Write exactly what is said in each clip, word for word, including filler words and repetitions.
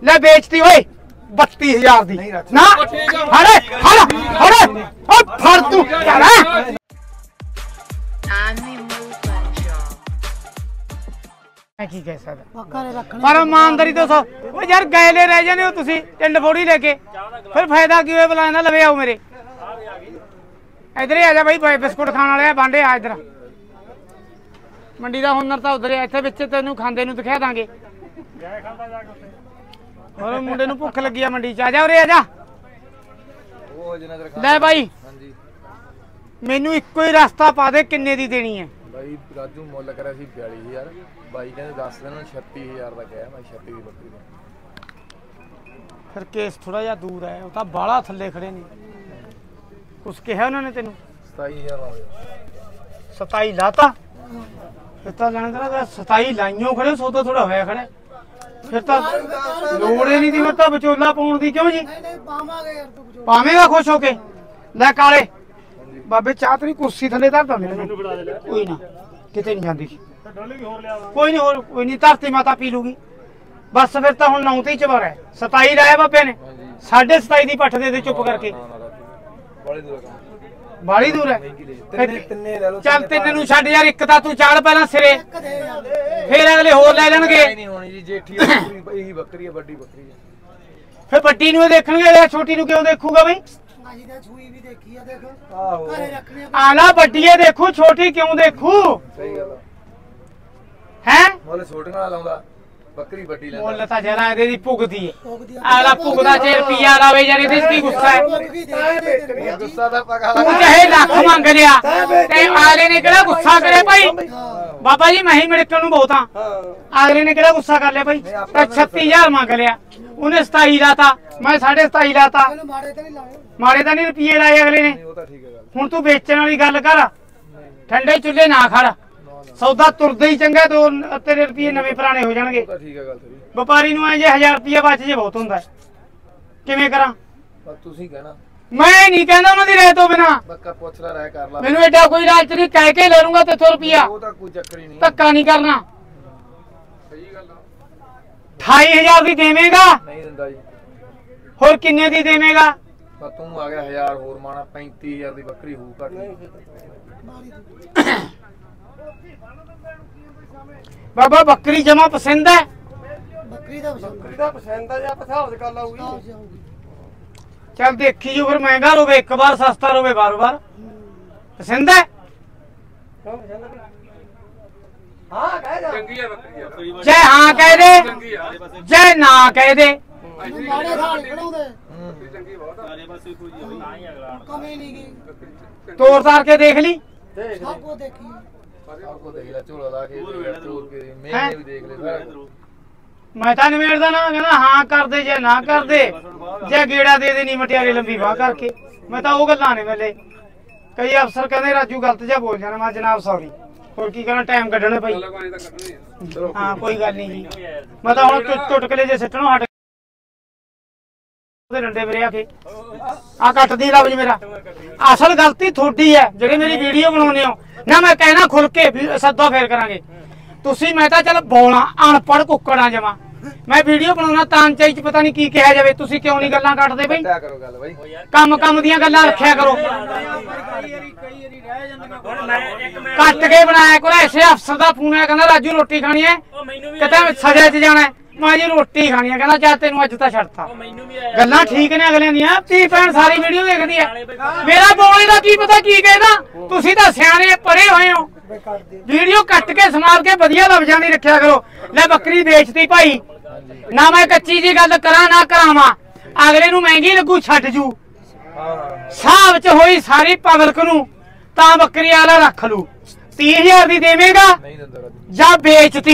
ले बेचती ओए बत्ती हजार दी ना हरे हरे हरे ओ फड़ तू चल की कह सकदा पर ईमानदारी तो सो यार गैले रह जाने हो तुसी टिंड फोड़ी लेके फिर फायदा की होए बुलाना लवे आओ मेरे इधर ही आ जा भाई बिस्कुट खाने वाले बांडे आ इधर मंडी का हुनर तो उधर इत्थे विच तैनूं खांदे नूं दिखा दांगे और मुंडे नूं भुख लगी आ मंडी च आ जा उरे आ जा ले भाई मैनूं इक्को ही रास्ता पा दे किन्ने दी देनी है भाई राजू मुੱਲ करा सी बयाली हज़ार भाई कहंदे दस दिन छत्ती हज़ार दा कहा मैं छत्ती दी बकरी दा फिर केस थोड़ा जिहा दूर है ਉਹ ਤਾਂ ਬਾਲਾ ਥੱਲੇ ਖੜੇ ਨੇ ਕੁਛ ਕਿਹਾ ਉਹਨਾਂ ਨੇ ਤੈਨੂੰ सताई हज़ार ला सताई लाता फिर तो जाने करा सताई लाइयों खड़े सौ तो थोड़ा होया खड़े फिर तो लोड़े नहीं थी मतलब विचोला पाउण दी क्यों जी पावेगा खुश होके ले काले बाबे चाह तेरी कुर्सी थले धर दा कोई ना किते नहीं जांदी कोई नहीं होर कोई नहीं धरती माता पी लूगी बस फिर तो हुण नौ ते चबर है सताई लाया बाबे ने साढ़े सताई दी पट्ठ दे दे चुप करके बाली दूर है चल तीन नूं छड्ड यार एक तां तू चाल पहला सिरे फिर अगले होर ले लैणगे फिर बड्डी नूं देखणगे छोटी नूं क्यों देखूगा बई आला बड्डीए देखू छोटी क्यों देखू है बकरी बड्डी लेंदा मुੱਲ ਤਾਂ ਜਰਾ ਇਹਦੇ ਦੀ ਭੁਗਦੀ ਹੈ ਆਲਾ ਭੁਗਦਾ ਜੇ ਰੁਪਿਆ ਲਾਵੇ ਯਾਰ ਇਹਦੇ ਕੀ ਗੁੱਸਾ ਹੈ ਗੁੱਸਾ ਦਾ ਪਗਾ ਤੂੰ ਚਾਹੇ ਲੱਖ ਮੰਗ ਲਿਆ ਤੇ ਆਲੇ ਨੇ ਕਿਹੜਾ ਗੁੱਸਾ ਕਰੇ ਭਾਈ ਬਾਬਾ ਜੀ ਮੈਂ ਹੀ ਮਿੜਕਣ ਨੂੰ ਬਹੁਤ ਆ ਆਲੇ ਨੇ ਕਿਹੜਾ ਗੁੱਸਾ ਕਰ ਲਿਆ ਭਾਈ ਤਾਂ ਛੱਤੀ ਹਜ਼ਾਰ ਮੰਗ ਲਿਆ ਉਹਨੇ ਸਤਾਈ ਲਾਤਾ ਮੈਂ ਸਾਢੇ ਸਤਾਈ ਲਾਤਾ ਮਾੜੇ ਤਾਂ ਨਹੀਂ ਰੁਪਏ ਲਾਏ ਅਗਲੇ ਨੇ ਹੁਣ ਤੂੰ ਵੇਚਣ ਵਾਲੀ ਗੱਲ ਕਰ ਠੰਡੇ ਚੁੱਲ੍ਹੇ ਨਾ ਖੜ सौदा तुरदा ही चंगा तो तेरे रुपये नवे पुराने हो जाएंगे व्यापारी नूं जे हजार रुपया बच जे बहुत हुंदा किवें करा मैं नहीं कहना उन्हां दी राय तो बिना मैनूं एडा कोई लालच नहीं कह के ले लूंगा तेथों रुपया धक्का नहीं करना अठाई हजार दी देवेगा होर किन्ने दी देवेगा तू आ गया हजार होर माना पैंती हजार दी बकरी हो बाबा बकरी जमा पसंद है बकरी दा बकरी दा पसंद है या पसाब कर लाऊगी चल देखी जो फिर महंगा रोवे एक बार सस्ता रोवे बार बार पसंद है हां कह जा चंगी है बकरी जय हां कह दे जय ना कह दे माड़े खाल खड़ाउंदे चंगी बहुत सारे पासे कोई ना ही अगला कमी नहीं की तोड़ तार के देख ली देख सबको देखी आपको देख ले चोला ला के तोड़ के मैंने भी देख ले सारा मैं तो निमेड़दा ना कहना हां कर दे जे ना कर दे जे गेड़ा दे दे नहीं मटियारी लंबी बाह करके मैं तो वो गल्लां ने मेले कई अफसर कहंदे राजू गलत जा बोल जाना मैं जनाब सॉरी और की करना टाइम कढणे भाई हां कोई गल नहीं जी मैं तो हुण टुटकले जे सिੱਟਣੋਂ हट दे डंडे मेरे आके आ कट दी लफ्ज मेरा असल गलती थोड़ी है जेड़ी मेरी वीडियो बनाउने हो ना मैं कहना खुल के सद्दा फेर करांगे तुसी मैं तो चल बोलना अनपढ़ कुक्कड़ा जमा मैं वीडियो बनाना तान चाही च पता नहीं की कहा जाए तुसी क्यों नहीं गल्लां कटदे बई कम कम दियां गल्लां रखिया करो कट के बनाया करो ऐसे अफसर दा फोन है कहंदा राजू रोटी खानी है कहता सजा च जाना है मैं जी रोटी खानी है कहना चाह तेन अज तो छड़ता गल्लां ठीक ने अगले दियां धी भैन सारी वीडियो देखदी है मेरा बोलने का की पता की कहना तुसी तां सियाणे परे होए हो वीडियो कट के समार के वधिया लफ्जां दी रखिया करो ले बकरी बेचती भाई ना मैं कच्ची जी गल करा ना करावां अगले नूं महंगी लगू छड्ड जू साहब च होई सारी पब्लिक नूं तां बकरी वाला रख लू तीह हजार दी देवेगा जां बेचती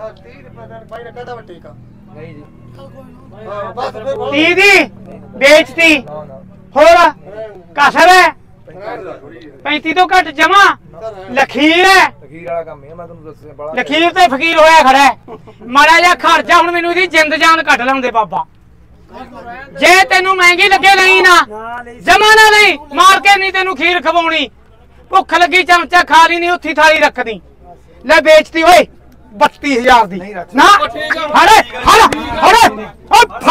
तीह दी बेचती होर कसर है पैंती तो घट जमा लखीर है लखीर ते फकीर होया खड़ा है माड़ा जा खर्चा हुण मैनूं इहदी जिंद जान कट लाउंदे बाबा जे तेनू महंगी लगे नहीं ना जमा ना नहीं मार के नहीं तेनू खीर खवाउणी भुख लगी चमचा खा ली नहीं उत्थी थाली रख दी ले बेचती होए बत्ती हजार दी ना हड़े हड़े हड़े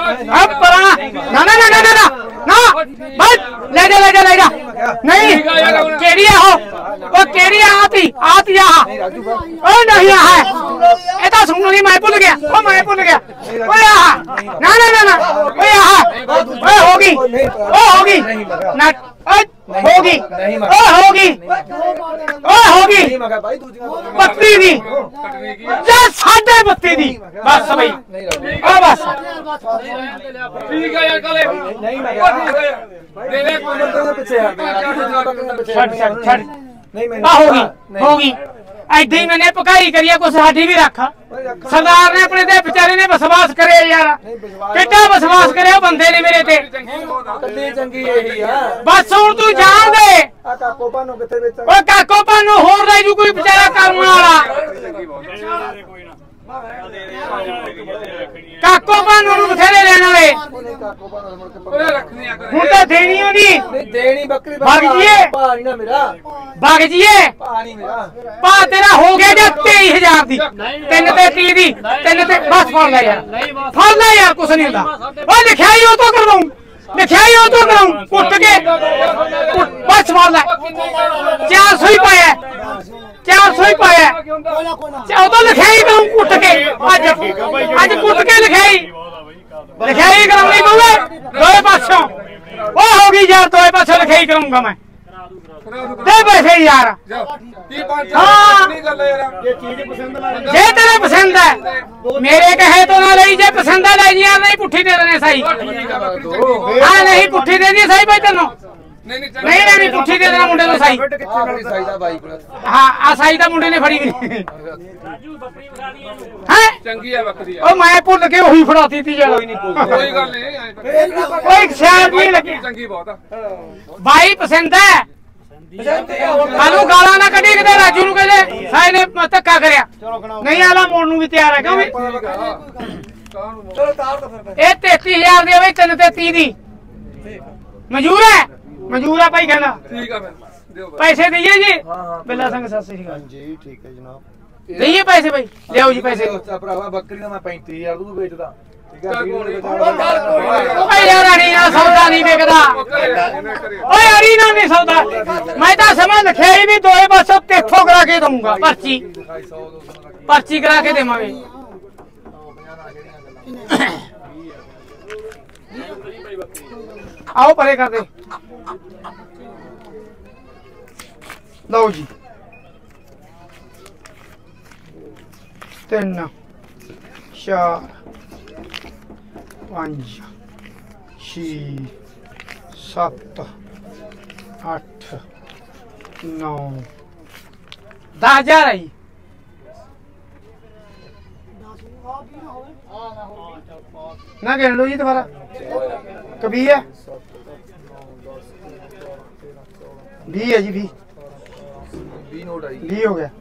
अब परा ना ना ना ना ना ना बस ले जा ले जा ले जा नहीं केड़ी है हो वो केड़ी है आती आती यहाँ ओ नहीं यहाँ है ये तो सुन ली मैं भूल गया ओ मैं भूल गया ओ यहाँ ना ना ना ना ओ यहाँ ओ होगी ओ होगी ना होगी ओ होगी ओ होगी बत्ती दी या साढ़े बत्ती दी बस भाई ओ बस ठीक है यार कले नहीं मैं दे दे पीछे छड़ छड़ छड़ नहीं मैं होगी होगी ऐडी मैंने पकाई करिए कुछ साडी भी रखा सरदार ने अपने ते बेचारे ने विश्वास करे यार कितना विश्वास करे बंदे ने मेरे ते कल्ली चंगी यही है बस हुन तू जान दे आ काको पानो किथे बेच ओ काको पानो होर ले जू कोई बेचारा करन वाला काको पानो नु बथेरे लेना वे ओए रखनी आ हुन तो देनी होनी नहीं देनी बकरी भाग जिए पानी ना मेरा भाग जिए पानी मेरा पा तेरा हो गया जा तेईस हजार दी तीन ते तीस दी तीन ते बस फड़ ले यार फड़ ले यार कुछ नहीं होता ओ लिखाई हो तो करवाऊं लिखाई हो तो कराऊं कुट के बस फड़ ले चार सौ ही पाया चार सौ ही पाया चौदह लिखाई करूं कुट के आज आज कुट के लिखाई लिखाई कराऊंगी बोले दो पासों वो होगी यार दो पासों लिखाई करूंगा मैं दे पैसे यार जे तेरे पसंद है मेरे कहे तो ना ले जे पसंद है ले यार नहीं पुट्ठी दे देने सही हाँ नहीं पुट्ठी दे दी सही भाई तेनों नहीं नहीं पुट्ठी दे देना मुंडे को सही हाँ आ सही था मुंडे ने फड़ी गई हैं चंगी है बकरी ओ मैं भुल के वही फड़ाती थी यार कोई गल नहीं कोई शैर नहीं लगी चंगी बहुत है भाई पसंद है आलू गाला ना कटी किते राजू नु कहले साई ने धक्का करया नहीं आला मोड़ नु भी तैयार है क्यों भी चलो तार तो फिर ए तैंतीस हजार दे भाई तीन ते तीस दी मंजूर है मंजूर है भाई कहना ठीक है फिर दियो पैसे दीजिए जी हां हां बिल्ला संग सत श्री अकाल जी ठीक है जनाब दीजिए पैसे भाई ले आओ जी पैसे भरावा बकरी का मैं पैंतीस हजार तू बेचदा ठीक है ओ यार अड़ी ना सौदा नहीं बेचदा ओ अड़ी ना नहीं सौदा मैं तो समझ लिखे भी दो बस तेथों करा के दूंगा पर्ची पर्ची करा के देवांगे आओ परे कर दे लो जी तीन चार पांच छे सत्त अठ नौ दस हजार आई ना गिन लो जी दोबारा कभी है भी है जी भी भी हो गया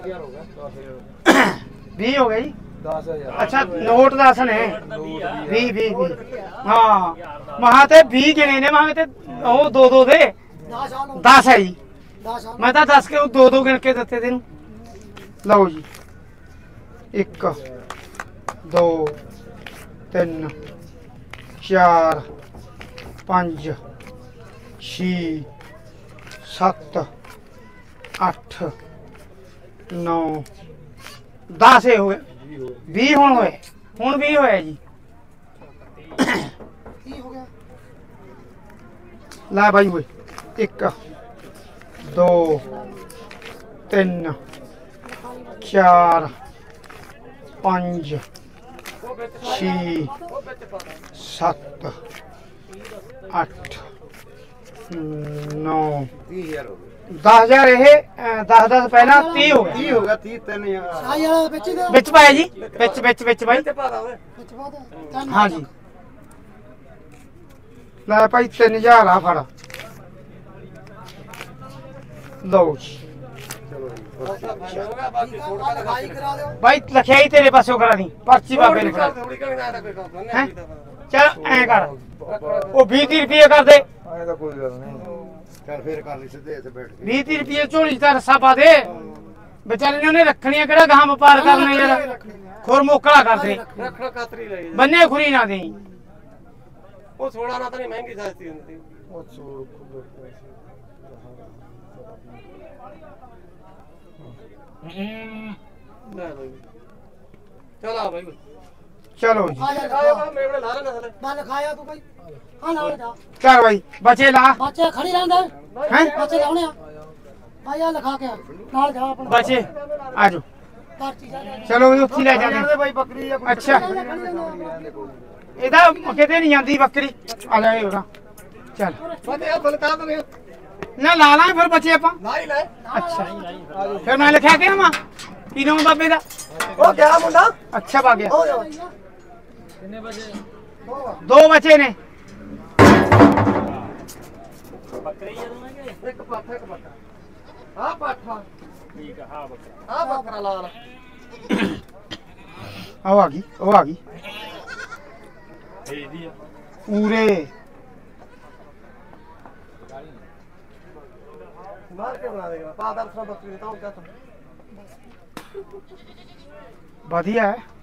भी हो गया जी अच्छा नोट दस ने भी भी भी हाँ वहां ते भी गिने ने वहां ते ओ दो दो दे दस है जी मैं तो दस के दो दो गिन के देते तेन लो जी एक दो तीन चार पांच छे सत्त अठ नौ दस हो गए भी हुण होए हुण भी होया जी ला भाई होए एक दो तीन चार पांच छे सत्त अठ नौ दस हजार ये दस दस पहला तीह हो गया हो गया तीस तीन हजार बिच पाया जी बिच बिच बिच भाई हाँ जी ला भाई तीन हजार आ फड़ लो जी भाई लखियाई तेरे पासों करा दी पर्ची बाबे ने हैं चल ऐ कर वो बीस रुपये कर दे कोई गल नहीं कर फिर कर ली सीधे ऐसे बैठ के बीस रुपये चोली का रस्सा पा दे बेचारे ने रखनिया केड़ा गांव व्यापार करने यार खोर मोकड़ा कर दे रखड़ा कातरी ले बन्ने खुरी ना दे ਉਹ ਸੋਲਾਂ ਨਾਲ ਤਾਂ ਨਹੀਂ ਮਹਿੰਗੀ ਸਸਤੀ ਹੁੰਦੀ ਉਹ ਚੋਰ ਲੈ ਬਈ ਚਲ ਆ ਬਈ ਚਲੋ ਜੀ ਖਾਇਆ ਬਾ ਮੇਰੇ ਲਾ ਲੈਣਾ ਹਲੇ ਬਲ ਖਾਇਆ ਤੂੰ ਭਾਈ ਹਾਂ ਨਾਲ ਜਾ ਚੱਲ ਬਾਈ ਬੱਚੇ ਲਾ ਬੱਚੇ ਖੜੀ ਰਹਿੰਦੇ ਹੈ ਬੱਚੇ ਲਾਉਣੇ ਆ ਭਾਈ ਆ ਲਿਖਾ ਕੇ ਆ, ਨਾਲ ਜਾ ਆਪਣਾ ਬੱਚੇ ਆਜੋ ਪਰਚੀ ਜਾ ਜਾ ਚਲੋ ਵੀ ਉੱਥੇ ਲੈ ਜਾਂਦੇ ਬਾਈ ਬੱਕਰੀ ਆ ਅੱਛਾ ਇਹਦਾ ਕਿਤੇ ਨਹੀਂ ਜਾਂਦੀ ਬੱਕਰੀ ਆ ਜਾ ਇਹ ਉਹਦਾ ਚੱਲ ਬਤੇ ਆ ਬਲਕਾ ਦੇ ਨਾ ਲਾ ਲਾਂ ਫਿਰ ਬੱਚੇ ਆਪਾਂ ਨਾ ਹੀ ਲੈ ਅੱਛਾ ਫਿਰ ਮੈਂ ਲਿਖਿਆ ਕਿ ਆਵਾਂ ਕੀ ਨਾਮ ਬਾਬੇ ਦਾ ਉਹ ਗਿਆ ਮੁੰਡਾ ਅੱਛਾ ਪਾ ਗਿਆ ਹੋ ਜਾ ਦੋ ਬੱਚੇ ਨੇ ਬੱਕਰੀ ਜਰੂਰ ਇੱਕ ਪਾਠਾ ਇੱਕ ਪਾਠਾ ਆ ਪਾਠਾ ਠੀਕ ਆ ਹਾਂ ਬੱਕਰਾ ਆ ਬੱਕਰਾ ਲਾਲ ਆਹ ਆ ਗਈ ਉਹ ਆ ਗਈ ਭੇਜਦੀ ਆ ਪੂਰੇ ਮਾਰ ਕੇ ਬਣਾ ਦੇਗਾ ਪਾ ਦਰਸਾ ਬੱਕਰੀ ਤਾਂ ਉਹ ਕਹਤਾ ਵਧੀਆ ਹੈ